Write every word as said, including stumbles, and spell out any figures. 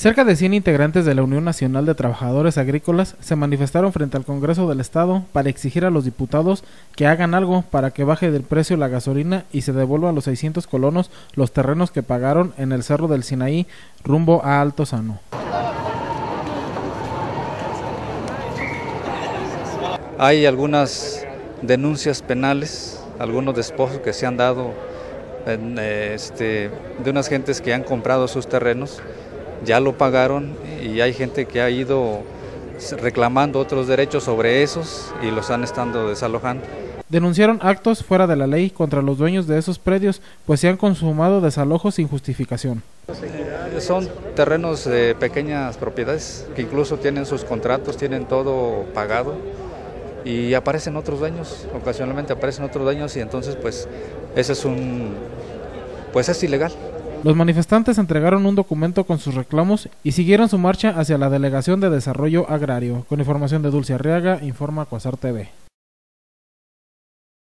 Cerca de cien integrantes de la Unión Nacional de Trabajadores Agrícolas se manifestaron frente al Congreso del Estado para exigir a los diputados que hagan algo para que baje del precio la gasolina y se devuelva a los seiscientos colonos los terrenos que pagaron en el Cerro del Sinaí rumbo a Altozano. Hay algunas denuncias penales, algunos despojos que se han dado en, este, de unas gentes que han comprado sus terrenos, ya lo pagaron y hay gente que ha ido reclamando otros derechos sobre esos y los han estado desalojando. Denunciaron actos fuera de la ley contra los dueños de esos predios, pues se han consumado desalojos sin justificación. Eh, son terrenos de pequeñas propiedades que incluso tienen sus contratos, tienen todo pagado y aparecen otros dueños, ocasionalmente aparecen otros dueños y entonces pues ese es un, pues es ilegal. Los manifestantes entregaron un documento con sus reclamos y siguieron su marcha hacia la Delegación de Desarrollo Agrario. Con información de Dulce Arriaga, informa Cuasar T V.